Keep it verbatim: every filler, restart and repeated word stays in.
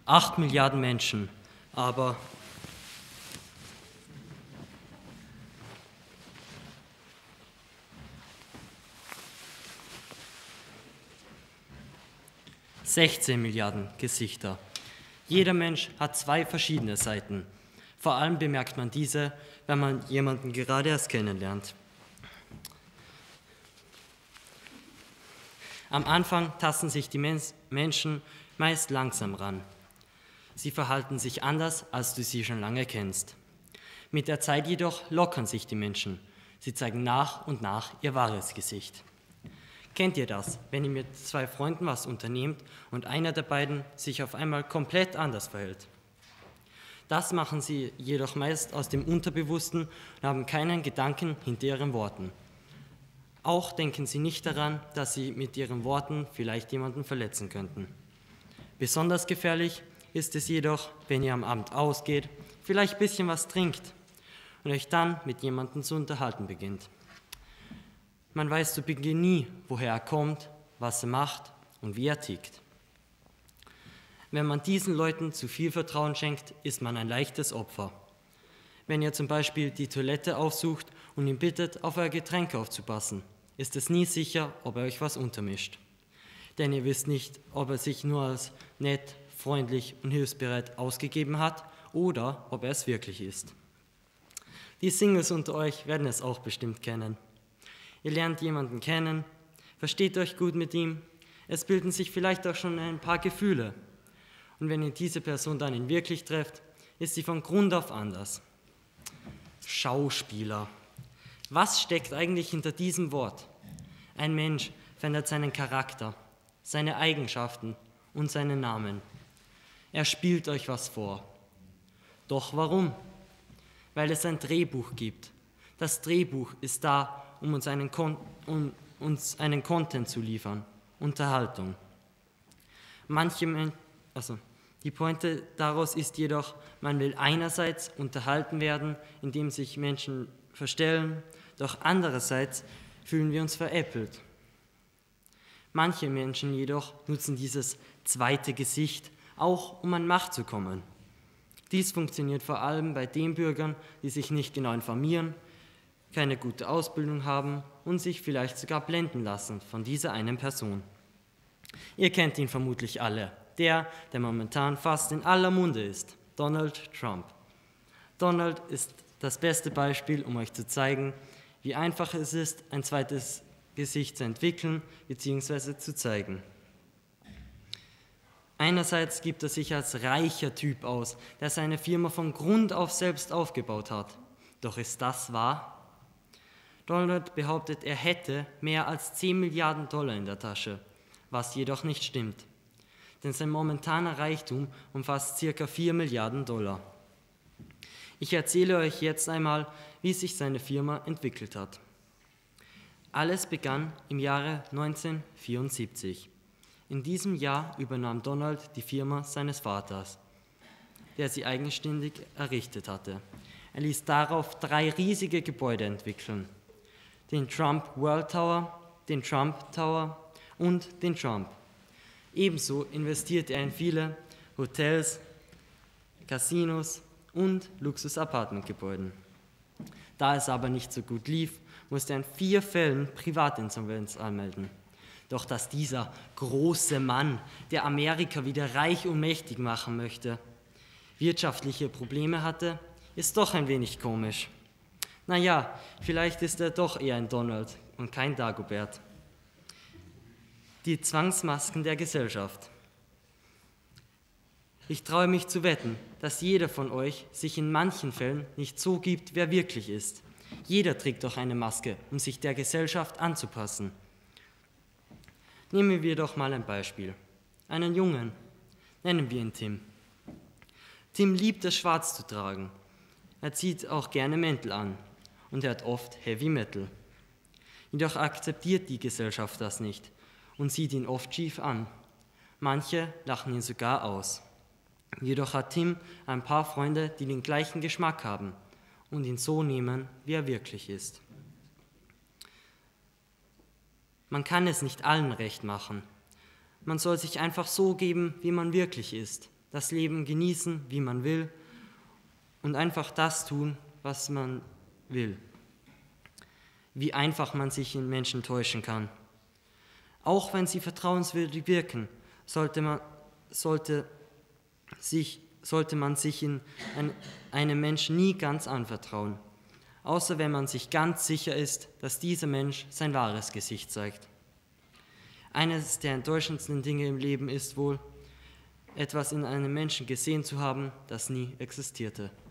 Acht Milliarden Menschen, aber sechzehn Milliarden Gesichter. Jeder Mensch hat zwei verschiedene Seiten. Vor allem bemerkt man diese, wenn man jemanden gerade erst kennenlernt. Am Anfang tasten sich die Men- Menschen meist langsam ran. Sie verhalten sich anders, als du sie schon lange kennst. Mit der Zeit jedoch lockern sich die Menschen. Sie zeigen nach und nach ihr wahres Gesicht. Kennt ihr das, wenn ihr mit zwei Freunden was unternehmt und einer der beiden sich auf einmal komplett anders verhält? Das machen sie jedoch meist aus dem Unterbewussten und haben keinen Gedanken hinter ihren Worten. Auch denken sie nicht daran, dass sie mit ihren Worten vielleicht jemanden verletzen könnten. Besonders gefährlich ist es jedoch, wenn ihr am Abend ausgeht, vielleicht ein bisschen was trinkt und euch dann mit jemandem zu unterhalten beginnt. Man weiß zu Beginn nie, woher er kommt, was er macht und wie er tickt. Wenn man diesen Leuten zu viel Vertrauen schenkt, ist man ein leichtes Opfer. Wenn ihr zum Beispiel die Toilette aufsucht und ihn bittet, auf euer Getränk aufzupassen, ist es nie sicher, ob er euch was untermischt. Denn ihr wisst nicht, ob er sich nur als nett, freundlich und hilfsbereit ausgegeben hat oder ob er es wirklich ist. Die Singles unter euch werden es auch bestimmt kennen. Ihr lernt jemanden kennen, versteht euch gut mit ihm, es bilden sich vielleicht auch schon ein paar Gefühle. Und wenn ihr diese Person dann in wirklich trefft, ist sie von Grund auf anders. Schauspieler. Was steckt eigentlich hinter diesem Wort? Ein Mensch verändert seinen Charakter, seine Eigenschaften und seinen Namen. Er spielt euch was vor. Doch warum? Weil es ein Drehbuch gibt. Das Drehbuch ist da, um uns einen, Kon- um uns einen Content zu liefern, Unterhaltung. Manche Men- also, die Pointe daraus ist jedoch, man will einerseits unterhalten werden, indem sich Menschen verstellen, doch andererseits fühlen wir uns veräppelt. Manche Menschen jedoch nutzen dieses zweite Gesicht auch, um an Macht zu kommen. Dies funktioniert vor allem bei den Bürgern, die sich nicht genau informieren, keine gute Ausbildung haben und sich vielleicht sogar blenden lassen von dieser einen Person. Ihr kennt ihn vermutlich alle, der, der momentan fast in aller Munde ist, Donald Trump. Donald ist das beste Beispiel, um euch zu zeigen, wie einfach es ist, ein zweites Gesicht zu entwickeln bzw. zu zeigen. Einerseits gibt er sich als reicher Typ aus, der seine Firma von Grund auf selbst aufgebaut hat. Doch ist das wahr? Donald behauptet, er hätte mehr als zehn Milliarden Dollar in der Tasche, was jedoch nicht stimmt. Denn sein momentaner Reichtum umfasst ca. vier Milliarden Dollar. Ich erzähle euch jetzt einmal, wie sich seine Firma entwickelt hat. Alles begann im Jahre neunzehnhundertvierundsiebzig. In diesem Jahr übernahm Donald die Firma seines Vaters, der sie eigenständig errichtet hatte. Er ließ darauf drei riesige Gebäude entwickeln: den Trump World Tower, den Trump Tower und den Trump. Ebenso investierte er in viele Hotels, Casinos und Luxus-Apartmentgebäuden. Da es aber nicht so gut lief, musste er in vier Fällen Privatinsolvenz anmelden. Doch dass dieser große Mann, der Amerika wieder reich und mächtig machen möchte, wirtschaftliche Probleme hatte, ist doch ein wenig komisch. Naja, vielleicht ist er doch eher ein Donald und kein Dagobert. Die Zwangsmasken der Gesellschaft. Ich traue mich zu wetten, dass jeder von euch sich in manchen Fällen nicht so gibt, wer wirklich ist. Jeder trägt doch eine Maske, um sich der Gesellschaft anzupassen. Nehmen wir doch mal ein Beispiel. Einen Jungen, nennen wir ihn Tim. Tim liebt es, schwarz zu tragen. Er zieht auch gerne Mäntel an und hört oft Heavy Metal. Jedoch akzeptiert die Gesellschaft das nicht und sieht ihn oft schief an. Manche lachen ihn sogar aus. Jedoch hat Tim ein paar Freunde, die den gleichen Geschmack haben und ihn so nehmen, wie er wirklich ist. Man kann es nicht allen recht machen. Man soll sich einfach so geben, wie man wirklich ist. das Leben genießen, wie man will und einfach das tun, was man will. Wie einfach man sich in Menschen täuschen kann. Auch wenn sie vertrauenswürdig wirken, sollte man, sollte sich, sollte man sich in ein, einem Menschen nie ganz anvertrauen, außer wenn man sich ganz sicher ist, dass dieser Mensch sein wahres Gesicht zeigt. Eines der enttäuschendsten Dinge im Leben ist wohl, etwas in einem Menschen gesehen zu haben, das nie existierte.